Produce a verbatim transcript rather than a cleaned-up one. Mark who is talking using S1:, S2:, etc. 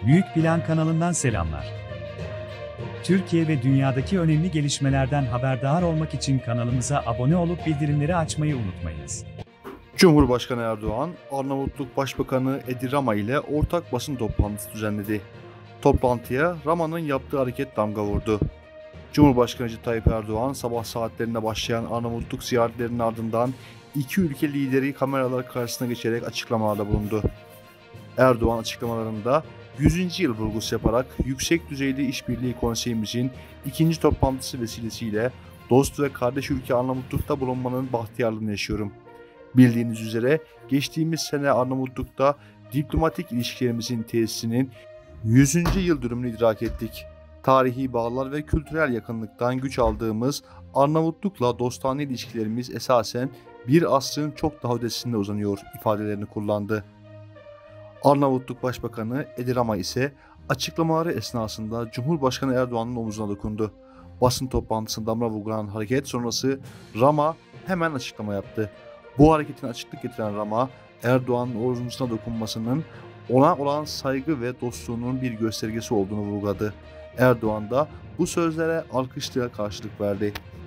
S1: Büyük Plan kanalından selamlar. Türkiye ve dünyadaki önemli gelişmelerden haberdar olmak için kanalımıza abone olup bildirimleri açmayı unutmayınız.
S2: Cumhurbaşkanı Erdoğan, Arnavutluk Başbakanı Edi Rama ile ortak basın toplantısı düzenledi. Toplantıya Rama'nın yaptığı hareket damga vurdu. Cumhurbaşkanı Recep Tayyip Erdoğan, sabah saatlerinde başlayan Arnavutluk ziyaretlerinin ardından iki ülke lideri kameralar karşısına geçerek açıklamalarda bulundu. Erdoğan açıklamalarında yüzüncü yıl vurgusu yaparak Yüksek Düzeyli İşbirliği Konseyimizin ikinci toplantısı vesilesiyle dost ve kardeş ülke Arnavutluk'ta bulunmanın bahtiyarlığını yaşıyorum. Bildiğiniz üzere geçtiğimiz sene Arnavutluk'ta diplomatik ilişkilerimizin tesisinin yüzüncü yıl dönümünü idrak ettik. Tarihi bağlar ve kültürel yakınlıktan güç aldığımız Arnavutluk'la dostane ilişkilerimiz esasen bir asrın çok daha ötesinde uzanıyor ifadelerini kullandı. Arnavutluk Başbakanı Edi Rama ise açıklamaları esnasında Cumhurbaşkanı Erdoğan'ın omuzuna dokundu. Basın toplantısında damga vurulan hareket sonrası Rama hemen açıklama yaptı. Bu hareketin açıklık getiren Rama, Erdoğan'ın omuzuna dokunmasının ona olan saygı ve dostluğunun bir göstergesi olduğunu vurguladı. Erdoğan da bu sözlere alkışla karşılık verdi.